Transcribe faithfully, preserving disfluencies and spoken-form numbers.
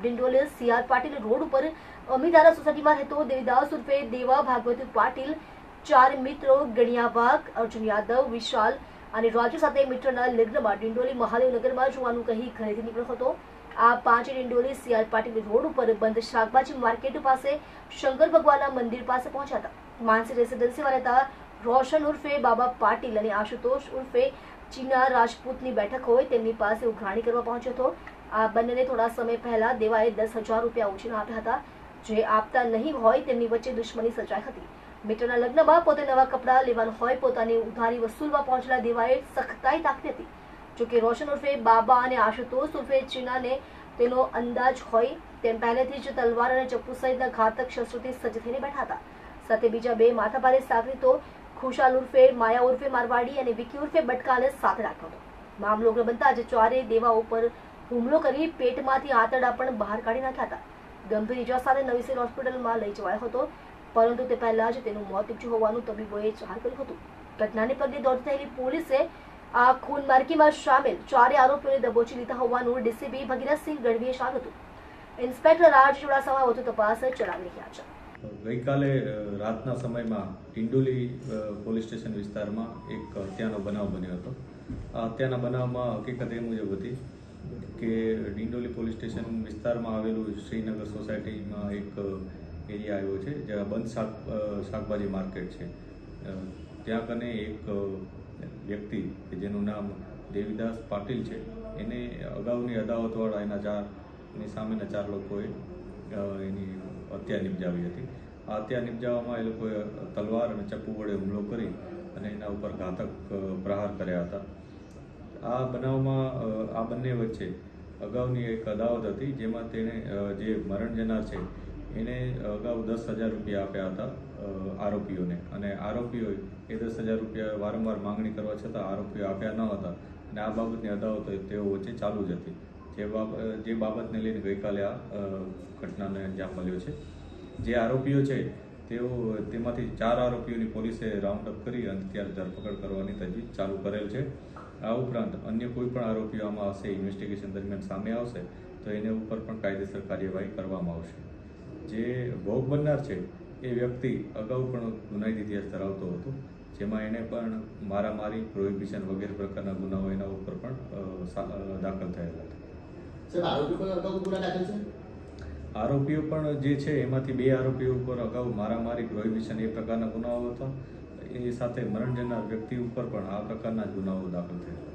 Dindoli CR Patil road ઉપર અમીધારા સોસાયટીમાં રહેતો દેવીદાસ ઉર્ફે દેવા ભાગવત પાટીલ ચાર મિત્રો ગણિયા વાઘ, અર્જુન યાદવ, વિશાલ અને રાજુ સાથે મિત્રના લગ્નમાં ડિંડોલી મહાદેવનગરમાં જોવાનું કહી ઘરેથી નીકળ્યો હતો। આ પાંચ ડિંડોલી સીઆર પાટીલ રોડ ઉપર બંધ શાકભાજી માર્કેટ પાસે શંકર ભગવાનના મંદિર પાસે પહોંચ્યા હતા। માનસી રેસિડેન્સીમાં રહેતા રોશન ઉર્ફે બાબા પાટીલ અને આશુતોષ ઉર્ફે ચીના રાજપૂતની બેઠક હોય તેમની પાસે ઉઘરાણી કરવા પહોંચ્યો હતો। આ બંનેને થોડા સમય પહેલા દેવાએ દસ હજાર રૂપિયા ઉછીના આપ્યા હતા, જે આપતા નહીં હોય તેમની વચ્ચે દુશ્મની સર્જાઈ હતી। મિત્રના લગ્નમાં પોતે નવા કપડાં લેવાનું હોય પોતાની ઉધારી વસૂલવા પહોંચેલા દેવાએ સખ્તાઈ દાખવી હતી। જોકે રોશન ઉર્ફે બાબા અને આશુતોષ ઉર્ફે ચીનાને તેનો અંદાજ હોય તેમ પહેલેથી જ તલવાર અને ચપ્પુ સહિતના ઘાતક શસ્ત્રોથી સજ્જ થઈને બેઠા હતા। સાથે બીજા બે માથાભારે સાગરીતો ખુશાલ ઉર્ફે માયા ઉર્ફે મારવાડી અને વિકી ઉર્ફે બટકાને સાથે રાખ્યો હતો। મામલો ઉગ્ર બનતા આજે ચારેય દેવા ઉપર હુમલો કરી પેટમાંથી આંતરડા પણ બહાર કાઢી નાખ્યા હતા। ગંભીર ઇજા સાથે નવી સિવિલ હોસ્પિટલમાં લઈ જવાયો હતો, પરંતુ તે પહેલા જ તેનું મોત નીપજ્યું હોવાનું તબીબોએ જાહેર કર્યું હતું। ઘટનાને પગલે દોડતી થયેલી પોલીસે આ ખૂનમાર્ગીમાં સામેલ ચારે આરોપીઓને દબોચી લીધા હોવાનું ડીસીપી ભગીરથસિંહ ગઢવીએ જણાવ્યું હતું। ઇન્સ્પેક્ટર રાજ ચુડાસમા વધુ તપાસ ચલાવી રહ્યા છે। ગઈકાલે રાતના સમયમાં ડિંડોલી પોલીસ સ્ટેશન વિસ્તારમાં એક હત્યાનો બનાવ બન્યો હતો। આ હત્યાના બનાવમાં હકીકત એ મુજબ હતી કે ડિંડોલી પોલીસ સ્ટેશન વિસ્તારમાં આવેલું શ્રીનગર સોસાયટીમાં એક એરિયા આવ્યો છે જ્યાં બંધ શાક શાકભાજી માર્કેટ છે। ત્યાં કને એક વ્યક્તિ કે જેનું નામ દેવીદાસ પાટીલ છે, એને અગાઉની અદાવતવાળા એના ચાર એની સામેના ચાર લોકોએ એની હત્યા નિપજાવી હતી। આ હત્યા નિપજાવવામાં એ લોકોએ તલવાર અને ચપ્પુ વડે હુમલો કરી અને એના ઉપર ઘાતક પ્રહાર કર્યા હતા। આ બનાવમાં આ બંને વચ્ચે અગાઉની એક અદાવત હતી, જેમાં તેણે જે મરણ જનાર છે એને અગાઉ દસ હજાર રૂપિયા આપ્યા હતા આરોપીઓને, અને આરોપીઓએ એ દસ હજાર રૂપિયા વારંવાર માંગણી કરવા છતાં આરોપીઓ આપ્યા ન હતા અને આ બાબતની અદાવત તેઓ વચ્ચે ચાલુ જ હતી, જે બાબત જે બાબતને લઈને ગઈકાલે આ ઘટનાને અંજામ મળ્યો છે। જે આરોપીઓ છે તેઓ તેમાંથી ચાર આરોપીઓની પોલીસે રાઉન્ડ અપ કરી અને ત્યારે ધરપકડ કરવાની તજવીજ ચાલુ કરેલ છે। આ ઉપરાંત અન્ય કોઈ પણ આરોપીઓ આમાં હશે, ઇન્વેસ્ટિગેશન દરમિયાન સામે આવશે તો એને ઉપર પણ કાયદેસર કાર્યવાહી કરવામાં આવશે। જે ભોગ બનનાર છે એ વ્યક્તિ અગાઉ પણ ગુનાહિત ઇતિહાસ ધરાવતો હતો, જેમાં એને પણ મારામારી, પ્રોહિબિશન વગેરે પ્રકારના ગુનાઓ એના ઉપર પણ દાખલ થયેલા હતા। આરોપીઓ પણ જે છે એમાંથી બે આરોપીઓ ઉપર અગાઉ મારામારી, પ્રોહિબિશન એ પ્રકારના ગુનાઓ હતા। એ સાથે મરણ જનાર વ્યક્તિ ઉપર પણ આ પ્રકારના જ ગુનાઓ દાખલ થયેલા।